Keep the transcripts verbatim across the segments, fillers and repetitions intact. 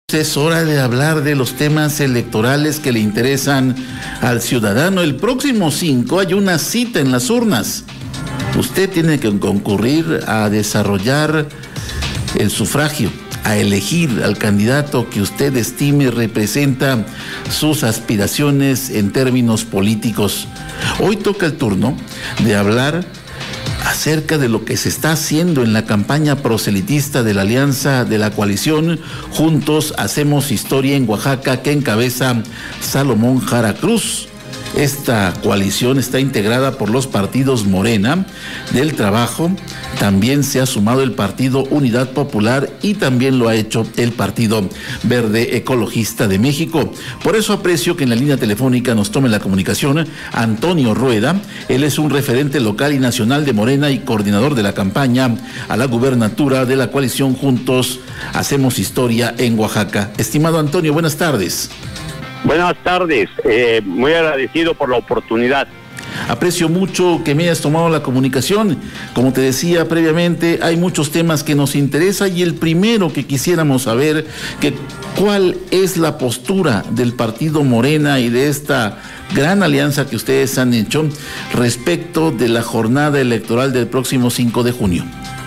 Es hora de hablar de los temas electorales que le interesan al ciudadano. El próximo cinco hay una cita en las urnas. Usted tiene que concurrir a desarrollar el sufragio, a elegir al candidato que usted estime representa sus aspiraciones en términos políticos. Hoy toca el turno de hablar acerca de lo que se está haciendo en la campaña proselitista de la alianza de la coalición Juntos Hacemos Historia en Oaxaca, que encabeza Salomón Jara Cruz. Esta coalición está integrada por los partidos Morena, del Trabajo, también se ha sumado el partido Unidad Popular y también lo ha hecho el Partido Verde Ecologista de México. Por eso aprecio que en la línea telefónica nos tome la comunicación Antonio Rueda. Él es un referente local y nacional de Morena y coordinador de la campaña a la gubernatura de la coalición Juntos Hacemos Historia en Oaxaca. Estimado Antonio, buenas tardes. Buenas tardes, eh, muy agradecido por la oportunidad. Aprecio mucho que me hayas tomado la comunicación. Como te decía previamente, hay muchos temas que nos interesan y el primero que quisiéramos saber, que cuál es la postura del partido Morena y de esta gran alianza que ustedes han hecho respecto de la jornada electoral del próximo cinco de junio.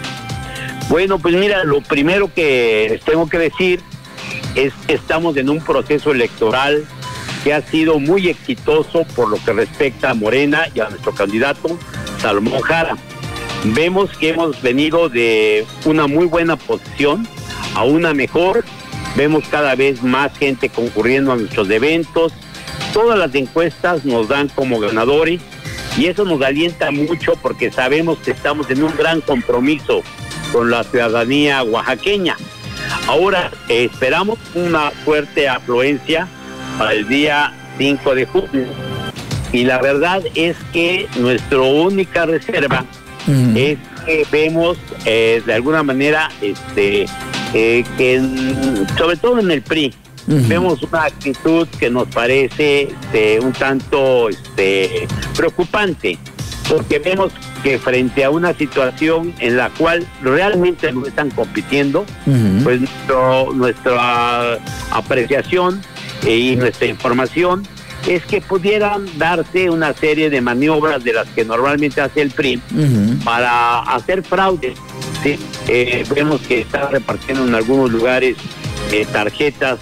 Bueno, pues mira, lo primero que les tengo que decir es que estamos en un proceso electoral que ha sido muy exitoso por lo que respecta a Morena y a nuestro candidato Salomón Jara. Vemos que hemos venido de una muy buena posición a una mejor, vemos cada vez más gente concurriendo a nuestros eventos, todas las encuestas nos dan como ganadores y eso nos alienta mucho porque sabemos que estamos en un gran compromiso con la ciudadanía oaxaqueña. Ahora eh, esperamos una fuerte afluencia para el día cinco de junio y la verdad es que nuestra única reserva uh-huh. es que vemos eh, de alguna manera este eh, que en, sobre todo en el P R I uh-huh. vemos una actitud que nos parece este, un tanto este, preocupante, porque vemos que frente a una situación en la cual realmente no están compitiendo, uh-huh. pues nuestro, nuestra apreciación eh, y nuestra información es que pudieran darse una serie de maniobras de las que normalmente hace el P R I uh-huh. para hacer fraude. ¿Sí? Eh, vemos que están repartiendo en algunos lugares eh, tarjetas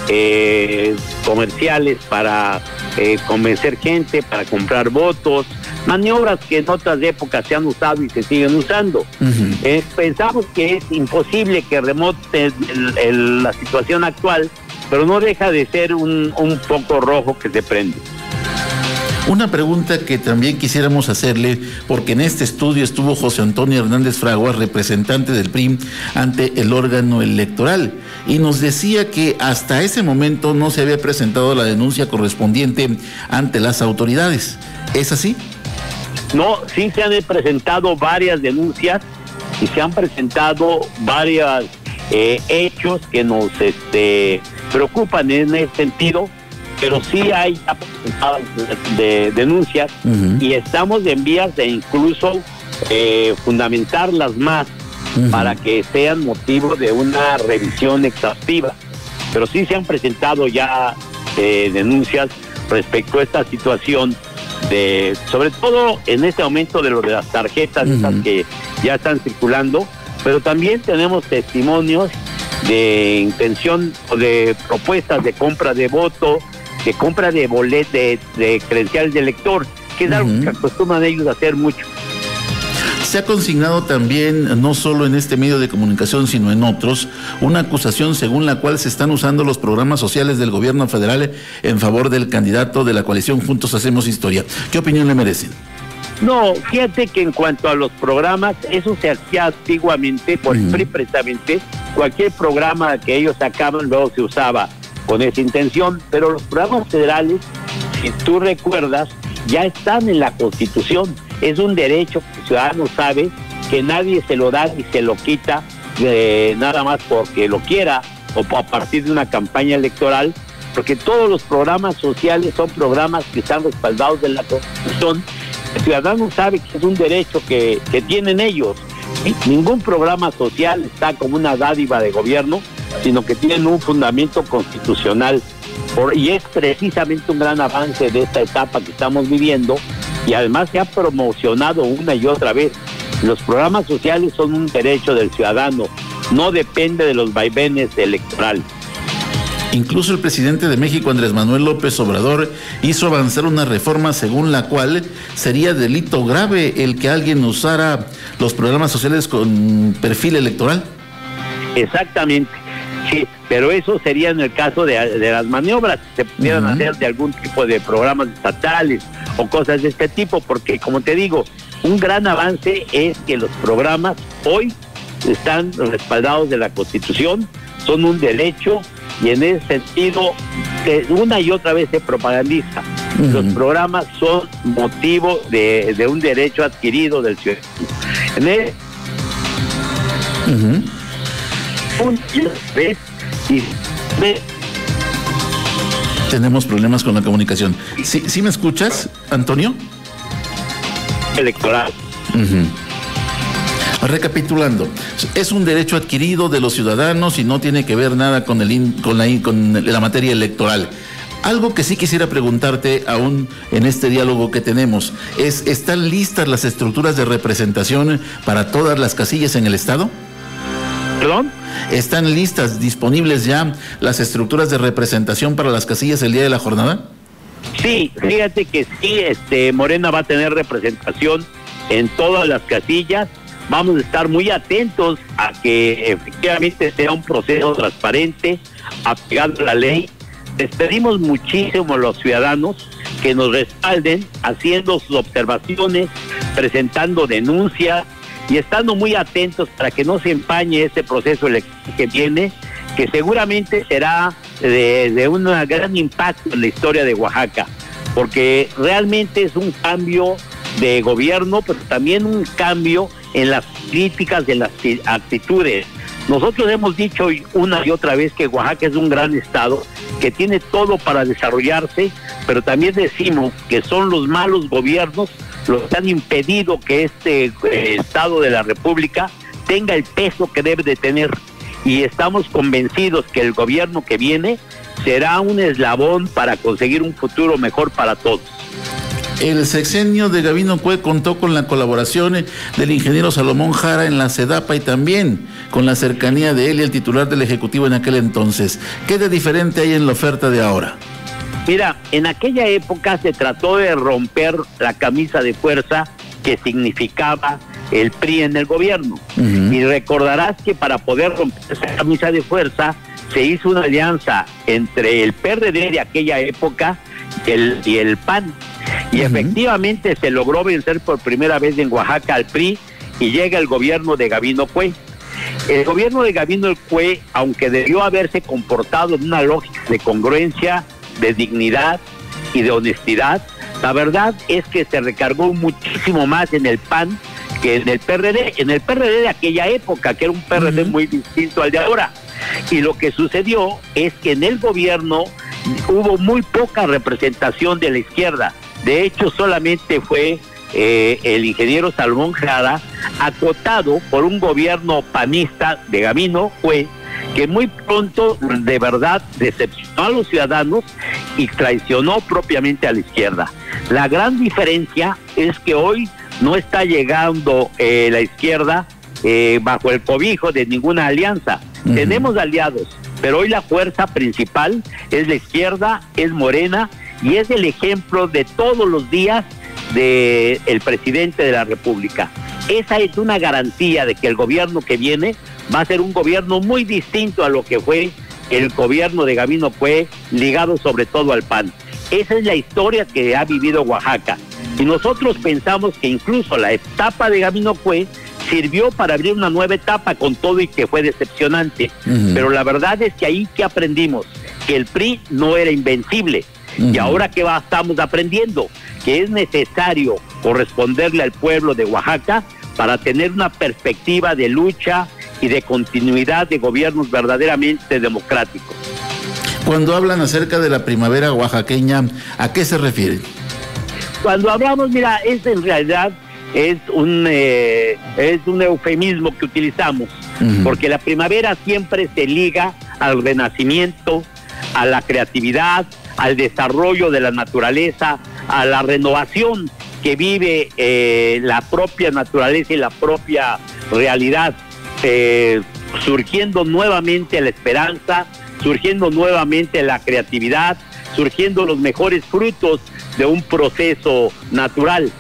eh, comerciales para eh, convencer gente, para comprar votos, maniobras que en otras épocas se han usado y se siguen usando. Uh-huh. Eh, pensamos que es imposible que remonte el, el, la situación actual, pero no deja de ser un, un foco rojo que se prende. Una pregunta que también quisiéramos hacerle, porque en este estudio estuvo José Antonio Hernández Fraguas, representante del P R I ante el órgano electoral, y nos decía que hasta ese momento no se había presentado la denuncia correspondiente ante las autoridades. ¿Es así? No, sí se han presentado varias denuncias y se han presentado varios eh, hechos que nos este, preocupan en ese sentido, pero sí hay de denuncias uh-huh. y estamos en vías de incluso eh, fundamentarlas más uh-huh. para que sean motivo de una revisión exhaustiva. Pero sí se han presentado ya eh, denuncias respecto a esta situación, de sobre todo en este momento de lo de las tarjetas uh-huh. esas que ya están circulando, pero también tenemos testimonios de intención o de propuestas de compra de voto, de compra de boletos, de, de credenciales de elector, que es uh-huh. algo que acostumbran ellos a hacer mucho. Se ha consignado también, no solo en este medio de comunicación, sino en otros, una acusación según la cual se están usando los programas sociales del gobierno federal en favor del candidato de la coalición Juntos Hacemos Historia. ¿Qué opinión le merecen? No, fíjate que en cuanto a los programas, eso se hacía antiguamente por el uh-huh. P R I precisamente. Cualquier programa que ellos sacaban luego se usaba con esa intención, pero los programas federales, si tú recuerdas, ya están en la Constitución. Es un derecho que el ciudadano sabe que nadie se lo da y se lo quita eh, nada más porque lo quiera o a partir de una campaña electoral, porque todos los programas sociales son programas que están respaldados en la Constitución. El ciudadano sabe que es un derecho que, que tienen ellos. ¿Sí? Ningún programa social está como una dádiva de gobierno, sino que tienen un fundamento constitucional. Por, y es precisamente un gran avance de esta etapa que estamos viviendo, y además se ha promocionado una y otra vez. Los programas sociales son un derecho del ciudadano, no depende de los vaivenes electorales. Incluso el presidente de México, Andrés Manuel López Obrador, hizo avanzar una reforma según la cual sería delito grave el que alguien usara los programas sociales con perfil electoral. Exactamente, sí, pero eso sería en el caso de, de las maniobras que se pudieran uh-huh. hacer de algún tipo de programas estatales o cosas de este tipo, porque como te digo, un gran avance es que los programas hoy están respaldados de la Constitución, son un derecho, y en ese sentido que una y otra vez se propagandiza. Uh-huh. Los programas son motivo de, de un derecho adquirido del ciudadano. En el, uh-huh. un, ¿ves? Y, ¿ves? Tenemos problemas con la comunicación. ¿Sí, sí me escuchas, Antonio? Electoral. Uh-huh. Recapitulando, es un derecho adquirido de los ciudadanos y no tiene que ver nada con el in, con la con la materia electoral. Algo que sí quisiera preguntarte aún en este diálogo que tenemos es, ¿están listas las estructuras de representación para todas las casillas en el estado? ¿Perdón? ¿Están listas, disponibles ya las estructuras de representación para las casillas el día de la jornada? Sí, fíjate que sí, este Morena va a tener representación en todas las casillas. Vamos a estar muy atentos a que efectivamente sea un proceso transparente, apegado a la ley. Les pedimos muchísimo a los ciudadanos que nos respalden haciendo sus observaciones, presentando denuncias y estando muy atentos para que no se empañe este proceso electoral que viene, que seguramente será de, de un gran impacto en la historia de Oaxaca, porque realmente es un cambio de gobierno, pero también un cambio en las críticas de las actitudes. Nosotros hemos dicho una y otra vez que Oaxaca es un gran estado, que tiene todo para desarrollarse, pero también decimos que son los malos gobiernos los que han impedido que este eh, estado de la República tenga el peso que debe de tener, y estamos convencidos que el gobierno que viene será un eslabón para conseguir un futuro mejor para todos. El sexenio de Gabino Cue contó con la colaboración del ingeniero Salomón Jara en la SEDAPA y también con la cercanía de él y el titular del Ejecutivo en aquel entonces. ¿Qué de diferente hay en la oferta de ahora? Mira, en aquella época se trató de romper la camisa de fuerza que significaba el P R I en el gobierno. Uh-huh. Y recordarás que para poder romper esa camisa de fuerza se hizo una alianza entre el P R D de aquella época el, y el P A N. Y uh-huh. efectivamente se logró vencer por primera vez en Oaxaca al P R I y llega el gobierno de Gabino Cue. El gobierno de Gabino Cue, aunque debió haberse comportado en una lógica de congruencia, de dignidad y de honestidad, la verdad es que se recargó muchísimo más en el P A N que en el P R D, en el P R D de aquella época, que era un P R D uh-huh. muy distinto al de ahora. Y lo que sucedió es que en el gobierno hubo muy poca representación de la izquierda. De hecho, solamente fue eh, el ingeniero Salomón Jara, acotado por un gobierno panista de Gabino Cue, que muy pronto de verdad decepcionó a los ciudadanos y traicionó propiamente a la izquierda. La gran diferencia es que hoy no está llegando eh, la izquierda eh, bajo el cobijo de ninguna alianza. Uh-huh. Tenemos aliados, pero hoy la fuerza principal es la izquierda, es Morena, y es el ejemplo de todos los días de el presidente de la República. Esa es una garantía de que el gobierno que viene va a ser un gobierno muy distinto a lo que fue el gobierno de Gabino Cue, ligado sobre todo al P A N. Esa es la historia que ha vivido Oaxaca. Y nosotros pensamos que incluso la etapa de Gabino Cue sirvió para abrir una nueva etapa, con todo y que fue decepcionante. Uh-huh. Pero la verdad es que ahí que aprendimos que el P R I no era invencible. Uh-huh. Y ahora que va, estamos aprendiendo que es necesario corresponderle al pueblo de Oaxaca para tener una perspectiva de lucha y de continuidad de gobiernos verdaderamente democráticos. Cuando hablan acerca de la primavera oaxaqueña, ¿a qué se refieren? Cuando hablamos, mira, es en realidad es un eh, es un eufemismo que utilizamos, uh-huh. porque la primavera siempre se liga al renacimiento, a la creatividad, al desarrollo de la naturaleza, a la renovación que vive eh, la propia naturaleza y la propia realidad, eh, surgiendo nuevamente la esperanza, surgiendo nuevamente la creatividad, surgiendo los mejores frutos de un proceso natural.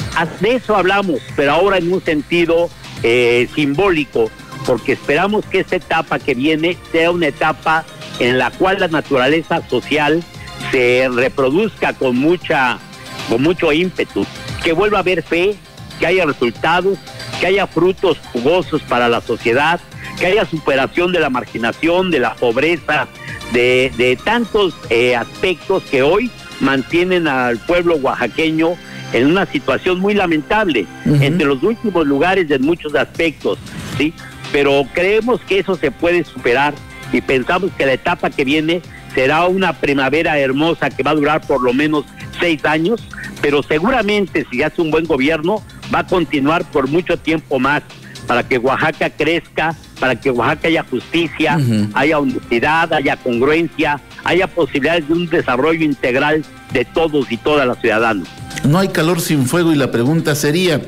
De eso hablamos, pero ahora en un sentido eh, simbólico, porque esperamos que esta etapa que viene sea una etapa en la cual la naturaleza social se reproduzca con mucha, con mucho ímpetu, que vuelva a haber fe, que haya resultados, que haya frutos jugosos para la sociedad, que haya superación de la marginación, de la pobreza, de, de tantos eh, aspectos que hoy mantienen al pueblo oaxaqueño en una situación muy lamentable, uh-huh. entre los últimos lugares en muchos aspectos, ¿sí? Pero creemos que eso se puede superar y pensamos que la etapa que viene será una primavera hermosa que va a durar por lo menos seis años, pero seguramente si hace un buen gobierno va a continuar por mucho tiempo más para que Oaxaca crezca, para que Oaxaca haya justicia, uh-huh. haya honestidad, haya congruencia, haya posibilidades de un desarrollo integral de todos y todas las ciudadanos. No hay calor sin fuego y la pregunta sería,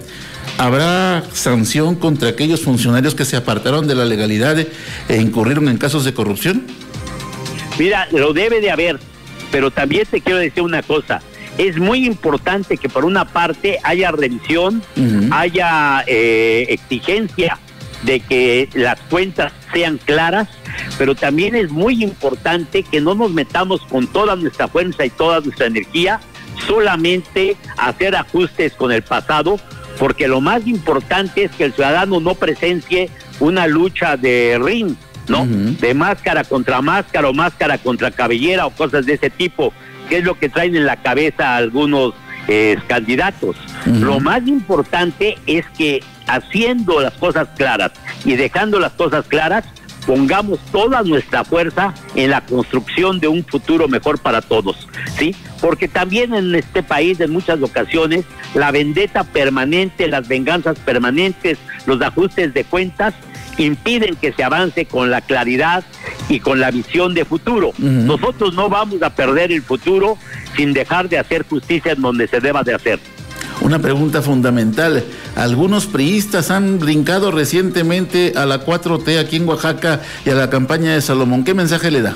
¿habrá sanción contra aquellos funcionarios que se apartaron de la legalidad e incurrieron en casos de corrupción? Mira, lo debe de haber, pero también te quiero decir una cosa. Es muy importante que por una parte haya revisión, uh-huh. haya eh, exigencia de que las cuentas sean claras, pero también es muy importante que no nos metamos con toda nuestra fuerza y toda nuestra energía solamente a hacer ajustes con el pasado, porque lo más importante es que el ciudadano no presencie una lucha de ring, ¿no? Uh-huh. De máscara contra máscara o máscara contra cabellera o cosas de ese tipo, que es lo que traen en la cabeza algunos eh, candidatos. Uh-huh. Lo más importante es que haciendo las cosas claras y dejando las cosas claras, pongamos toda nuestra fuerza en la construcción de un futuro mejor para todos, ¿sí? Porque también en este país en muchas ocasiones la vendetta permanente, las venganzas permanentes, los ajustes de cuentas impiden que se avance con la claridad y con la visión de futuro. Uh-huh. Nosotros no vamos a perder el futuro sin dejar de hacer justicia en donde se deba de hacer. Una pregunta fundamental. Algunos priistas han brincado recientemente a la cuatro T aquí en Oaxaca y a la campaña de Salomón. ¿Qué mensaje le da?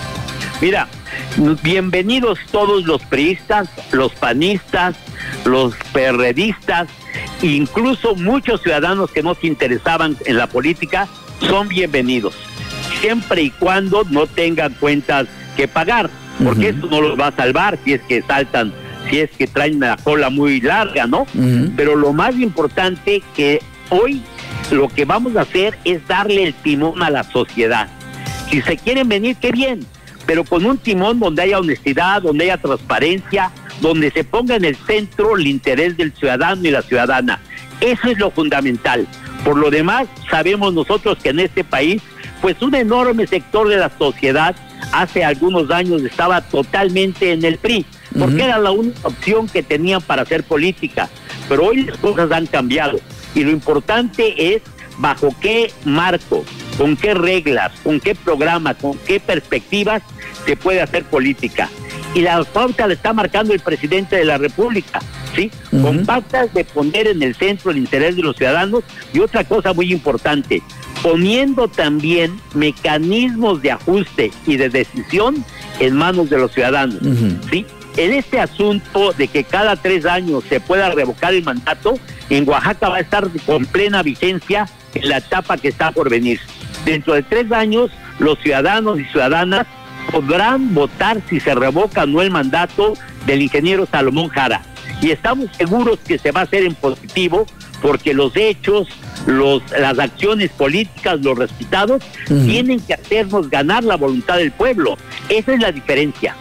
Mira, bienvenidos todos los priistas, los panistas, los perredistas, incluso muchos ciudadanos que no se interesaban en la política, son bienvenidos, siempre y cuando no tengan cuentas que pagar, porque uh-huh. eso no los va a salvar si es que saltan, si es que traen la cola muy larga, ¿no? Uh-huh. Pero lo más importante que hoy lo que vamos a hacer es darle el timón a la sociedad. Si se quieren venir, qué bien, pero con un timón donde haya honestidad, donde haya transparencia, donde se ponga en el centro el interés del ciudadano y la ciudadana. Eso es lo fundamental. Por lo demás, sabemos nosotros que en este país, pues un enorme sector de la sociedad hace algunos años estaba totalmente en el P R I, porque uh-huh. era la única opción que tenían para hacer política. Pero hoy las cosas han cambiado y lo importante es bajo qué marco, con qué reglas, con qué programa, con qué perspectivas se puede hacer política. Y la pauta la está marcando el presidente de la República, ¿sí? Uh-huh. Con pautas de poner en el centro el interés de los ciudadanos y otra cosa muy importante, poniendo también mecanismos de ajuste y de decisión en manos de los ciudadanos, uh-huh. ¿sí? En este asunto de que cada tres años se pueda revocar el mandato, en Oaxaca va a estar con plena vigencia en la etapa que está por venir. Dentro de tres años, los ciudadanos y ciudadanas podrán votar si se revoca o no el mandato del ingeniero Salomón Jara. Y estamos seguros que se va a hacer en positivo, porque los hechos, los, las acciones políticas, los resultados, uh-huh. tienen que hacernos ganar la voluntad del pueblo. Esa es la diferencia.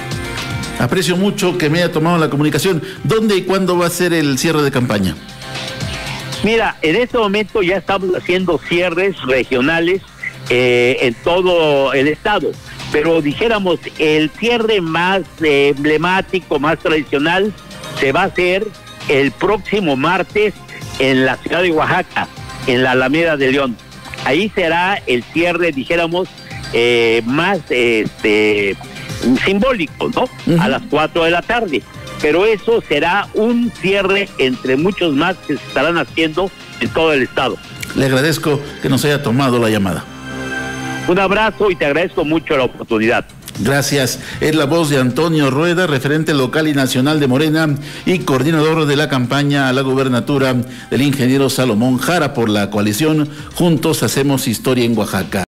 Aprecio mucho que me haya tomado la comunicación. ¿Dónde y cuándo va a ser el cierre de campaña? Mira, en este momento ya estamos haciendo cierres regionales eh, en todo el estado, pero dijéramos, el cierre más eh, emblemático, más tradicional, se va a hacer el próximo martes en la ciudad de Oaxaca, en la Alameda de León. Ahí será el cierre, dijéramos, eh, más este, simbólico, ¿no? Uh-huh. A las cuatro de la tarde. Pero eso será un cierre entre muchos más que se estarán haciendo en todo el estado. Le agradezco que nos haya tomado la llamada. Un abrazo y te agradezco mucho la oportunidad. Gracias. Es la voz de Antonio Rueda, referente local y nacional de Morena y coordinador de la campaña a la gubernatura del ingeniero Salomón Jara por la coalición Juntos Hacemos Historia en Oaxaca.